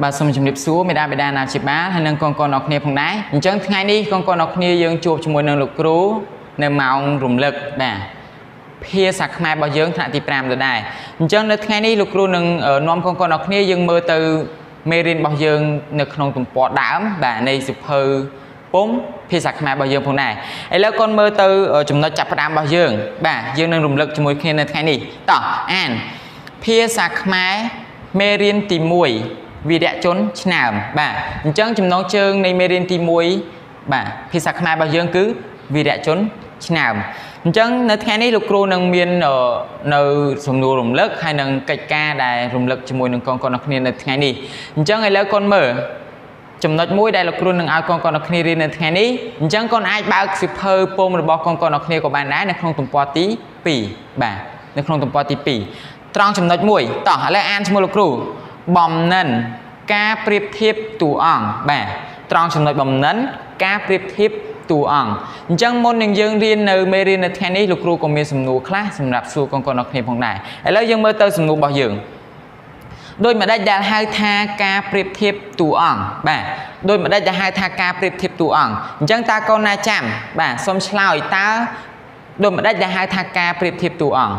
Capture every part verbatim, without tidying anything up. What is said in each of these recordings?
bà xong chụp điệp xuống mày đa mày đa nào chụp bá hay nâng con con nọc nia phong đáy chẳng ngày đi con con nọc nia dương chụp cho mùi nâng lục rú nâng màu rùm lực bà phía sạc mai bao dương thạ tịp ram rồi đây chẳng đến ngày đi lục rú nâng ở nom con con nọc nia dương mơ từ merin bao dương nâng không tụm bọt đám bà này sụp hư bốn phía sạc mai bao dương phong này ấy là con mơ từ ở chúng nó chập ram bao dương bà dương nâng rùm lực cho mùi khi nâng ngày đi tỏ an phía sạc mai merin tìm mùi vì đã trốn nào bà chẳng chúng nó chơiใน merin ទី មួយ bà ភាសាខ្មែររបស់យើងគឺvì đã trốn nào chẳngនៅថ្ងៃនេះលោកគ្រូនឹងមាននៅសំណួររំលឹកហើយនឹងកិច្ចការដែលរំលឹកជាមួយនឹងកូនកូនរបស់គ្នានៅថ្ងៃនេះអញ្ចឹងឥឡូវកូនមើលចំណុចមួយដែលលោកគ្រូនឹងឲ្យកូនកូនរបស់គ្នារៀននៅថ្ងៃនេះអញ្ចឹងកូនអាចបើកសៀវភៅពុម្ពរបស់កូនកូនរបស់គ្នាក៏បានដែរនៅក្នុងទំព័រទី ពីរ បាទនៅក្នុងទំព័រទី ពីរ ត្រង់ចំណុចមួយតោះឥឡូវអានឈ្មោះលោកគ្រូបំណិនការប្រៀបធៀបតួអង្គបាទត្រង់ចំណុចបំណិនការប្រៀបធៀបតួអង្គអញ្ចឹងមុននឹងយើងរៀននៅមេរៀននៅថ្ងៃនេះលោកគ្រូក៏មានសំណួរខ្លះសម្រាប់សួរកូនកូនរបស់គ្នាផងដែរឥឡូវយើងមើលទៅសំណួររបស់យើងដូចម្ដេចដែលហៅថាការប្រៀបធៀបតួអង្គបាទដូចម្ដេចដែលហៅថាការប្រៀបធៀបតួអង្គអញ្ចឹងតើកូនណាចាំបាទសូមឆ្លើយតើដូចម្ដេចដែលហៅថាការប្រៀបធៀបតួអង្គ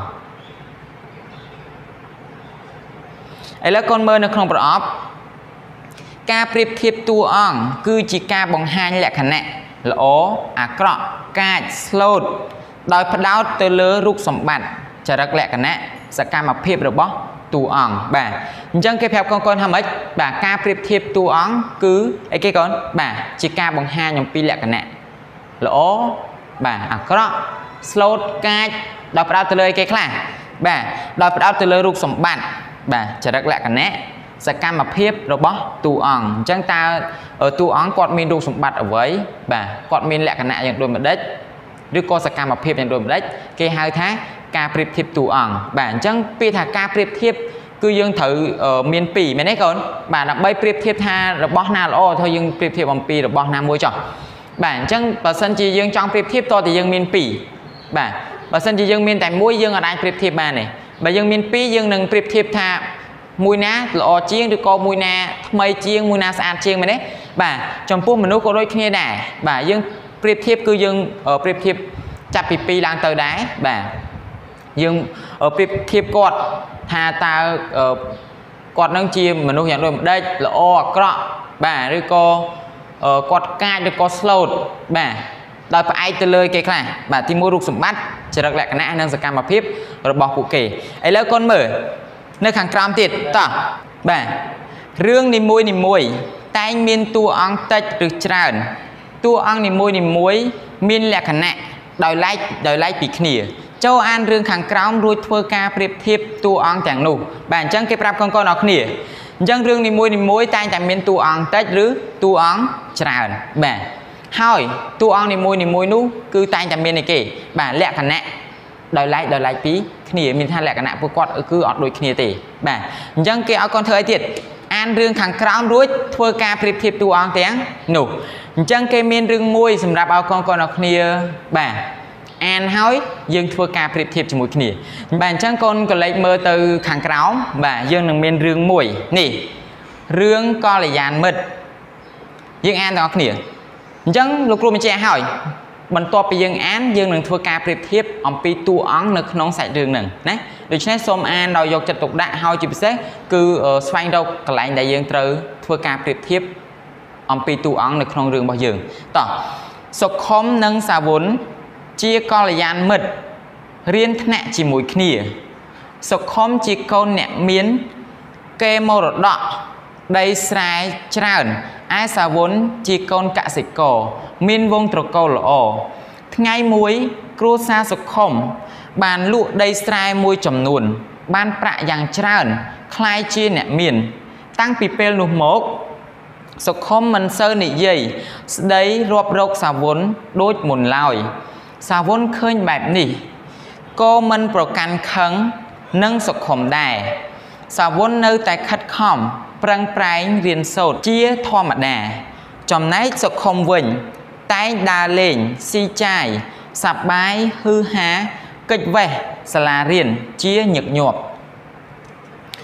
ឥឡូវកូនមើលនៅក្នុងប្រអប់ការប្រៀបធៀបតួអង្គគឺជាការបង្ហាញលក្ខណៈល្អអាក្រក់កាចស្លូតដោយផ្ដោតទៅលើរូបសម្បត្តិចរិតលក្ខណៈសកម្មភាពរបស់តួអង្គបាទអញ្ចឹងគេប្រាប់កូនកូនថាម៉េចបាទការប្រៀបធៀបតួអង្គគឺអីគេកូនបាទជាការបង្ហាញអំពីលក្ខណៈល្អបាទអាក្រក់ស្លូតកាចដោយផ្ដោតទៅលើអីគេខ្លះបាទដោយផ្ដោតទៅលើរូបសម្បត្តិបាទចរិតលក្ខណៈសកម្មភាពរបស់តួអង្គអញ្ចឹងតើតួអង្គគាត់មានរូបសម្បត្តិអ្វីបាទគាត់មានលក្ខណៈយ៉ាងដូចម្ដេចឬក៏សកម្មភាពយ៉ាងដូចម្ដេចគេហៅថាការប្រៀបធៀបតួអង្គបាទអញ្ចឹងពាក្យថាការប្រៀបធៀបគឺយើងត្រូវមានពីរមែនទេកូនបាទដើម្បីប្រៀបធៀបថារបស់ណាល្អthôiយើងប្រៀបធៀបអំពីរបស់ណាមួយចុះបាទអញ្ចឹងបើសិនជាយើងចង់ប្រៀបធៀបតើយើងមានពីរបាទបើសិនជាយើងមានតែមួយយើងអាចប្រៀបធៀបបានទេបើយើងមានពីរយើងនឹងប្រៀបធៀបថាមួយណាល្អជាងឬក៏មួយណាថ្មីជាងមួយណាស្អាតជាងមែនទេបាទចំពោះមនុស្សក៏ដូចគ្នាដែរបាទយើងប្រៀបធៀបគឺយើងប្រៀបធៀបចាប់ពីពីរឡើងទៅដែរបាទយើងប្រៀបធៀបគាត់ថាតើគាត់នឹងជាមនុស្សយ៉ាងដូចម្ដេចល្អអាក្រក់បាទឬក៏គាត់កាចឬក៏ស្លូតបាទដោយផ្អែកទៅលើគេខ្លះបាទទីមួយរូបសម្បត្តិចរិតលក្ខណៈនិងសកម្មភាពរបស់ពួកគេឥឡូវកូនមើលនៅខាងក្រោមទៀតតោះបាទរឿងនីមួយនីមួយតែងមានតួអង្គតិចឬច្រើនតួអង្គនីមួយនីមួយមានលក្ខណៈដោយឡែកដោយឡែកពីគ្នាចូលអានរឿងខាងក្រោមរួចធ្វើការប្រៀបធៀបតួអង្គទាំងនោះបាទអញ្ចឹងគេប្រាប់កូនកូនអរគ្នាអញ្ចឹងរឿងនីមួយនីមួយតែងតែមានតួអង្គតិចឬតួអង្គច្រើនបាទហើយតួអង្គនីមួយនីមួយនោះគឺតែងតែមានអីគេបាទលក្ខណៈដោយឡែកដោយឡែកពីគ្នាមានថាលក្ខណៈពួកគាត់គឺអត់ដូចគ្នាទេបាទអញ្ចឹងគេឲ្យកូនធ្វើអីទៀតអានរឿងខាងក្រោមរួចធ្វើការប្រៀបធៀបតួអង្គទាំងនោះអញ្ចឹងគេមានរឿងមួយសម្រាប់ឲ្យកូនកូនអរគ្នាបាទអានហើយយើងធ្វើការប្រៀបធៀបជាមួយគ្នាបាទអញ្ចឹងកូនកលេចមើលទៅខាងក្រោមបាទយើងនឹងមានរឿងមួយនេះរឿងកល្យានមិត្តយើងអានទាំងអស់គ្នាអញ្ចឹងលោកគ្រូបញ្ជាក់ឲ្យបន្ទាប់ពីយើងអានយើងនឹងធ្វើការប្រៀបធៀបអំពីតួអង្គនៅក្នុងសាច់រឿងហ្នឹងណាដូច្នេះសូមអានដោយយកចិត្តទុកដាក់ហើយជាពិសេសគឺស្វែងរកកន្លែងដែលយើងត្រូវធ្វើការប្រៀបធៀបអំពីតួអង្គនៅក្នុងរឿងរបស់យើងតោះសុខុមនិងសាវុនជាកល្យានមិត្តរៀនថ្នាក់ជាមួយគ្នាសុខុមជាកូនអ្នកមានកេរមរតកដីស្រែច្រើនឯសាវុនជាកូនកសិករមានវង្សត្រកូលល្អថ្ងៃមួយគ្រួសារសុខុមបានលក់ដីស្រែមួយចំនួនបានប្រាក់យ៉ាងច្រើនคล้ายជាអ្នកមានតាំងពីពេលនោះមកសុខុមមិនសូវនិយាយស្ដីរាប់រកសាវុនដូចមុនឡើយសាវុនឃើញបែបនេះក៏មិនប្រកាន់ខឹងនឹងសុខុមដែរសាវុននៅតែខិតខំប្រឹងប្រែងរៀនសូត្រជាធម្មតាចំណែកសុខុមវិញតែងដើរលេងស៊ីចាយសប្បាយហឺហាកិច្ចវេះសាលារៀនជាញឹកញាប់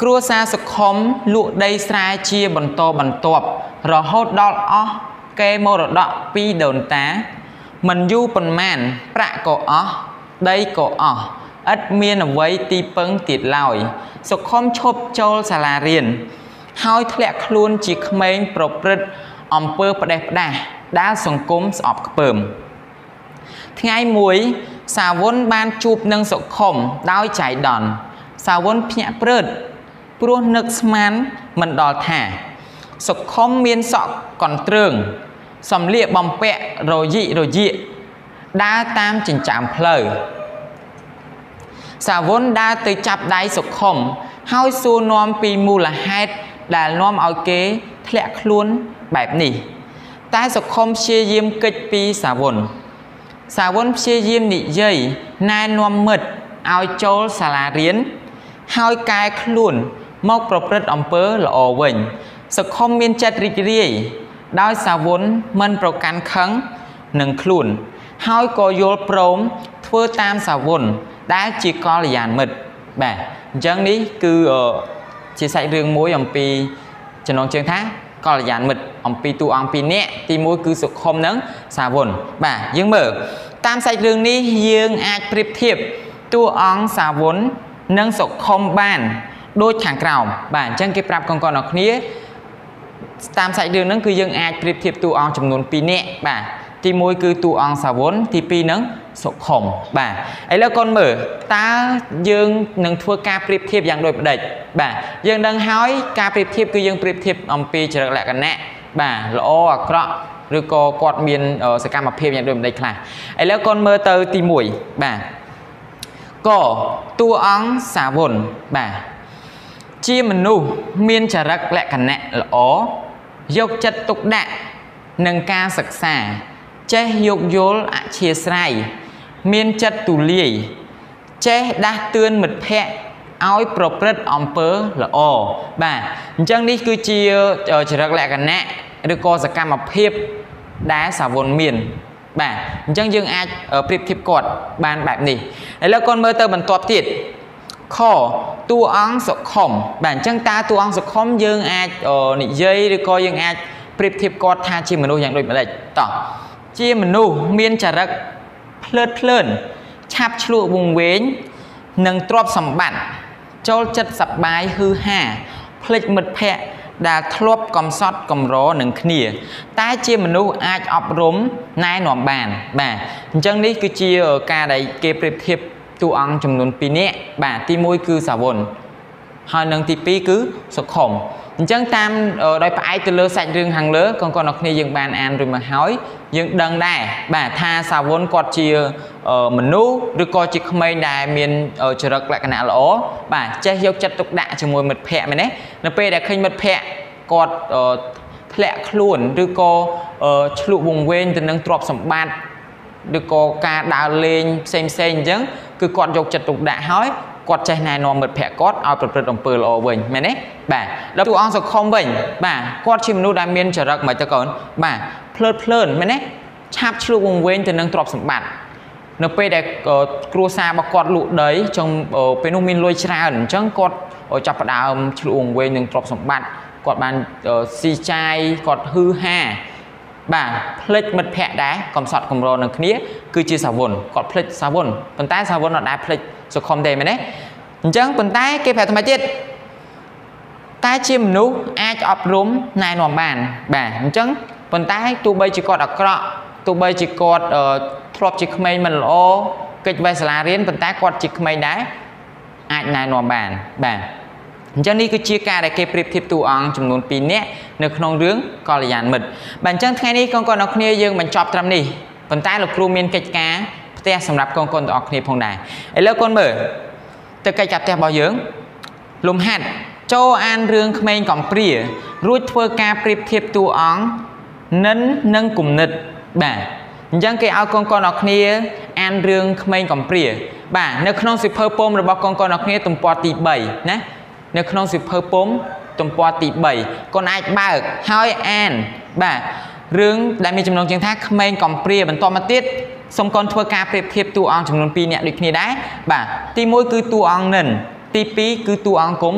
គ្រួសារសុខុមលក់ដីស្រែជាបន្តបន្ទាប់រហូតដល់អស់កេរមរតកពីដូនតាមិនយូរប៉ុន្មានប្រាក់ក៏អស់ដីក៏អស់ឥតមានអ្វីទីពឹងទៀតឡើយសុខុមឈប់ចូលសាលារៀនហើយធ្លាក់ខ្លួនជាក្មេងប្រព្រឹត្តអំពើផ្ដេសផ្ដាសដែលសង្គមស្អប់ខ្ពើមថ្ងៃមួយសាវុនបានជួបនឹងសុខុមដោយចៃដន្យសាវុនភ្ញាក់ព្រឺតព្រោះនឹកស្មានមិនដល់ថាសុខុមមានសក់កន្ទ្រើងសំលៀកបំពាក់រយិរយាកដើរតាមចិញ្ចើមផ្លូវសាវុនដើរទៅចាប់ដៃសុខុមហើយសួរនាំពីមូលហេតុដែលនាំឲ្យគេធ្លាក់ខ្លួនបែបនេះតែសុខុមព្យាយាមគេចពីសាវុនសាវុនព្យាយាមនិយាយណែនាំមិត្តឲ្យចូលសាលារៀនហើយកែខ្លួនមកប្រព្រឹត្តអំពើល្អវិញសុខុមមានចិត្តរីករាយដោយសាវុនមិនប្រកាន់ខឹងនឹងខ្លួនហើយក៏យល់ព្រមធ្វើតាមសាវុនដែលជាកល្យានមិត្តបាទអញ្ចឹងនេះគឺជាសាច់រឿងមួយអំពីចំណងជើងថាកល្យានមិត្តអំពីតួអង្គពីរនាក់ទីមួយគឺសុខុមនិងសាវុនបាទយើងមើលតាមសាច់រឿងនេះយើងអាចប្រៀបធៀបតួអង្គសាវុននិងសុខុមបានដូចខាងក្រោមបាទអញ្ចឹងគេប្រាប់កូនកូនអរគ្នាតាមសាច់រឿងហ្នឹងគឺយើងអាចប្រៀបធៀបតួអង្គចំនួនពីរនាក់បាទទីមួយគឺតួអង្គសាវុនទីពីរនឹងសុខុមបាទឥឡូវកូនមើលតើយើងនឹងធ្វើការប្រៀបធៀបយ៉ាងដូចម្ដេចបាទយើងដឹងហើយការប្រៀបធៀបគឺយើងប្រៀបធៀបអំពីចរិតលក្ខណៈបាទល្អអាក្រក់ឬក៏គាត់មានសកម្មភាពយ៉ាងដូចម្ដេចខ្លះឥឡូវកូនមើលទៅទីមួយបាទក៏តួអង្គសាវុនបាទជាមនុស្សមានចរិតលក្ខណៈល្អយកចិត្តទុកដាក់នឹងការសិក្សាចេះយោគយល់អធ្យាស្រ័យមានចិត្តទូលាយចេះដាស់តឿនមិត្តភក្តិឲ្យប្រព្រឹត្តអំពើល្អបាទអញ្ចឹងនេះគឺជាចរិតលក្ខណៈឬក៏សកម្មភាពដែលសាវុនមានបាទអញ្ចឹងយើងអាចប្រៀបធៀបគាត់បានបែបនេះឥឡូវកូនមើលទៅបន្ទាប់ទៀតខតួអង្គសុខុមបាទអញ្ចឹងតើតួអង្គសុខុមយើងអាចនិយាយឬក៏យើងអាចប្រៀបធៀបគាត់ថាជាមនុស្សយ៉ាងដូចម្ដេចតោះជាមនុស្សមានចរិតភ្លើតភ្លើនឆាប់ឆ្លក់វង្វេងនិងទ្រព្យសម្បត្តិចូលចិត្តសប្បាយហ៊ឺហាភ្លេចមិត្តភក្តិដែលធ្លាប់កំសត់កំរនឹងគ្នាតែជាមនុស្សអាចអប់រំណែនាំបានបាទអញ្ចឹងនេះគឺជាការដែលគេប្រៀបធៀបតួអង្គចំនួនពីរនាក់បាទទីមួយគឺសាវុនហើយនឹងទីពីរគឺសុខុមអញ្ចឹងតាមដោយផ្អែកទៅលើសាច់រឿងខាងលើកូនកូនអរគ្នាយើងបានអានរួចមកហើយយើងដឹងដែរបាទថាសាវុនគាត់ជាមនុស្សឬក៏ជាក្មេងដែលមានចរិតលក្ខណៈល្អបាទចេះយកចិត្តទុកដាក់ជាមួយមិត្តភ័ក្តិមែនទេនៅពេលដែលឃើញមិត្តភ័ក្តិគាត់ធ្លាក់ខ្លួនឬក៏ឆ្លក់វង្វេងទៅនឹងទ្រព្យសម្បត្តិឬក៏ការដើរលេងផ្សេងផ្សេងអញ្ចឹងគឺគាត់យកចិត្តទុកដាក់ហើយគាត់ចេះណែនាំមិត្តភ័ក្តិគាត់ឲ្យប្រព្រឹត្តអំពើល្អវិញមែនទេបាទដល់តួអង្គសុខុមវិញបាទគាត់ជាមនុស្សដែលមានចរិតមិនទៅកូនបាទភ្លើតភ្លើនមែនទេឆាប់ឆ្លក់វង្វេងទៅនឹងទ្រព្យសម្បត្តិនៅពេលដែលគ្រួសាររបស់គាត់លក់ដីចង់ពេលនោះមានលុយច្រើនអញ្ចឹងគាត់ចាប់ផ្ដើមឆ្លក់វង្វេងនឹងទ្រព្យសម្បត្តិគាត់បានស៊ីចាយគាត់ហ៊ឺហាបាទផ្លិចមិត្តភ័ក្តិដែរកំសត់កំរនឹងគ្នាគឺជាសាវុនគាត់ផ្លិចសាវុនប៉ុន្តែសាវុនអត់ដែរផ្លិចសុខុមទេមែនទេអញ្ចឹងប៉ុន្តែគេប្រាប់ថ្មីទៀតតែជាមនុស្សអាចអប់រំណែនាំបានបាទអញ្ចឹងប៉ុន្តែទោះបីជាគាត់អាក្រក់ទោះបីជាគាត់ធ្លាប់ជាក្មេងមិនល្អកិច្ចវេះសាលារៀនប៉ុន្តែគាត់ជាក្មេងដែរអាចណែនាំបានបាទអញ្ចឹងនេះគឺជាការដែលគេប្រៀបធៀបតួអង្គចំនួនពីរនាក់នៅក្នុងរឿងកល្យានមិត្តបាទអញ្ចឹងថ្ងៃនេះកូនកូនអរគ្នាយើងបញ្ចប់ត្រឹមនេះប៉ុន្តែលោកគ្រូមានកិច្ចការផ្ទះសម្រាប់កូនកូនទាំងអស់គ្នាផងដែរឥឡូវកូនមើលទៅកិច្ចការផ្ទះរបស់យើងលំហាត់ចូលអានរឿងក្មេងកំព្រារួចធ្វើការប្រៀបធៀបតួអង្គនិននិងគំនិតបាទអញ្ចឹងគេឲ្យកូនកូនអរគ្នាអានរឿងក្មេងកំព្រាបាទនៅក្នុងសៀវភៅពុម្ពរបស់កូនកូនអរគ្នាទំព័រទីបីណានៅក្នុងសៀវភៅពុម្ពទំព័រទីបីកូនអាចបើកហើយអានបាទរឿងដែលមានចំណងជើងថាក្មេងកំព្រាបន្តមកទៀតសូមកូនធ្វើការប្រៀបធៀបតួអង្គចំនួនពីរនាក់ដូចគ្នាដែរបាទទីមួយគឺតួអង្គនិនទីពីរគឺតួអង្គគុំ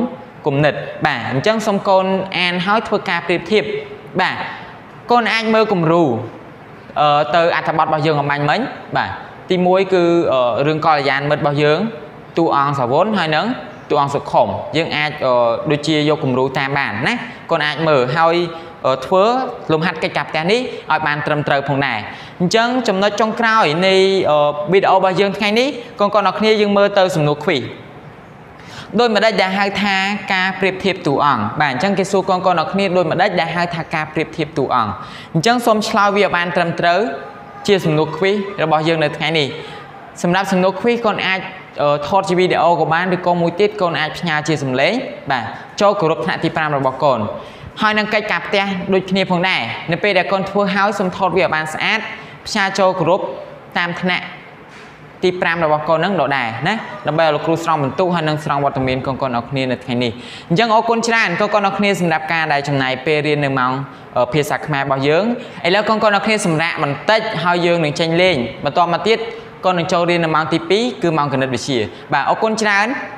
กลุ่มหนึดบ่าจังสมกลแอนเฮาทัวการเปรียบเทียบบ่าก้นอันเมื่อกลุ่มรูเอ่อเตออัฐบาทบ่เยิงของมันมั้ยบ่าที่มวยคือเอ่อเรื่องกอลยานเมื่อบ่เยิงตัวอังสาวน์ให้นึงตัวอังสุขมยังอาจเอ่อโดยเชียร์กลุ่มรูตามบ้านนะก้นอันเมื่อให้เอ่อทัวลมหัดกระจับแต่นี้เอาบานเติมเติมผงไหนจังจำนวนจงกล้าวในเอ่อวิดีโอบ่เยิงไงนี้ก้นก้อนออกนี้ยังเมื่อเติมสนุกขุยโดยมาได้ได้ให้ทาการเปรียบเทียบตัวอ่างบ่านจังเกสูกองกอนออกนี้โดยมาได้ได้ให้ทาการเปรียบเทียบตัวอ่างจังสมชลาวีบานเติมเติมเชียร์สนุกขุยเราบ่เยิงในไงนี้สำหรับสนุกขุยก่อนอาจทอดวิดีโอกับบ้านหรือก้อนมุ้ยติดก้อนอาจพญาเชียร์สำเร็จบ่าโจกรุบธนาทีปรามเราบอกก่อนให้นังไก่กับเตะโดยเนียพงได้ในปีเด็กคนทั่วเฮาสมทอดวิบานสะอาดพญาโจกรุบตามธนาทีปรามเราบอกก่อนนั่งโดดได้นะเราไปเราครูสองบรรทุกให้นังสองวัตถุมินก้อนก้อนออกนี้ในไงนี้ยังเอาคนชราก้อนก้อนออกนี้สำหรับการได้จำนายเปรียนหนึ่งมังเพียสักมาบ่เยิงไอ้แล้วก้อนก้อนออกนี้สำหรับมันเตะเฮาเยิงหนึ่งเชนเล่งมาต่อมาติดก้อนหนึ่งโจเรียนหนึ่งมังทีปีคือมังกันนัดวิเชียบ่าเอาคนชรา